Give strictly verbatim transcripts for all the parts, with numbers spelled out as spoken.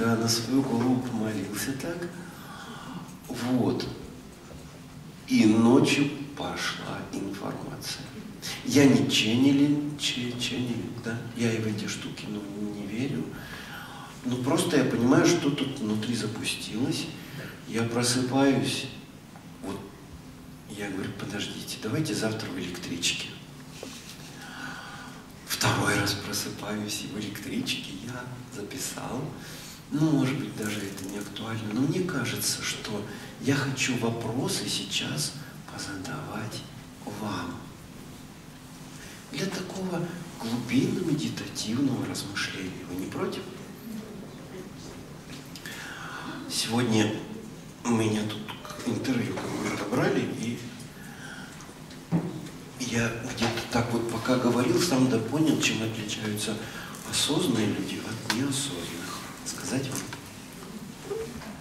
да, на свою голову помолился так. Вот. И ночью пошла информация. Я не ченнелинг, ченнелинг, да, я и в эти штуки, ну, не верю. Ну, просто я понимаю, что тут внутри запустилось. Я просыпаюсь, вот, я говорю, подождите, давайте завтра в электричке. Второй раз просыпаюсь, и в электричке я записал. Ну, может быть, даже это не актуально, но мне кажется, что я хочу вопросы сейчас позадавать вам. Для такого глубинно-медитативного размышления. Вы не против? Сегодня меня тут интервью какое-то брали, и я где-то так вот пока говорил, сам да понял, чем отличаются осознанные люди от неосознанных. Сказать вам?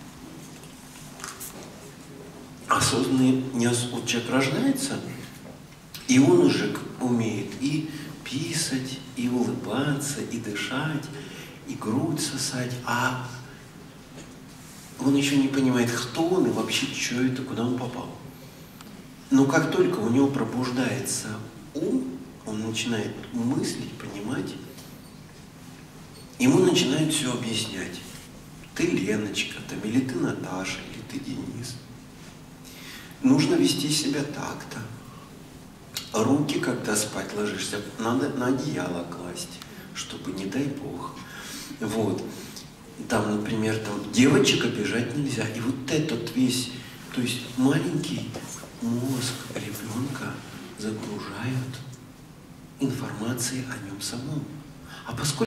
Осознанный, неос... вот человек рождается, и он уже умеет и писать, и улыбаться, и дышать, и грудь сосать, а он еще не понимает, кто он и вообще, что это, куда он попал. Но как только у него пробуждается ум, он начинает мыслить, понимать, ему начинают все объяснять. Ты Леночка, там, или ты Наташа, или ты Денис. Нужно вести себя так-то. Руки, когда спать ложишься, надо на одеяло класть, чтобы, не дай бог. Вот. Там, например, там, девочек обижать нельзя. И вот этот весь, то есть маленький мозг ребенка загружают информацией о нем самом. А поскольку